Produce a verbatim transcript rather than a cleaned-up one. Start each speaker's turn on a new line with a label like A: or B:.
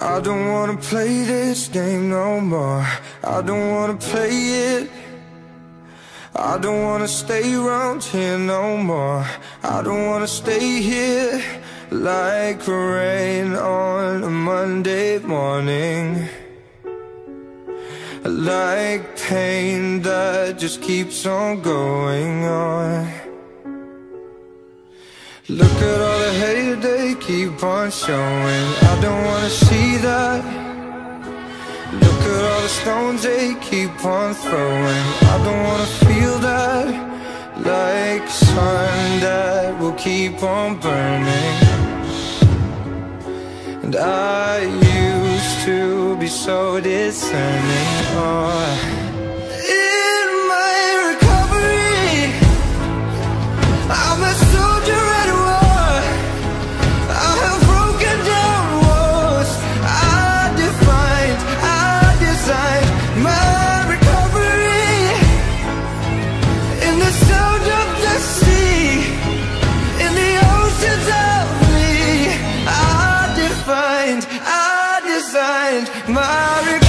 A: I don't wanna play this game no more. I don't wanna play it. I don't wanna stay around here no more. I don't wanna stay here like rain on a Monday morning, like pain that just keeps on going on. Look at all the hate they keep on showing. I don't wanna see that. Look at all the stones they keep on throwing. I don't wanna feel that, like sun that will keep on burning. And I used to be so discerning. Oh. In my recovery, I'm a soldier at war. I have broken down walls. I defined, I designed my recovery in the sound of the sea, in the oceans of me. I defined, I designed my recovery.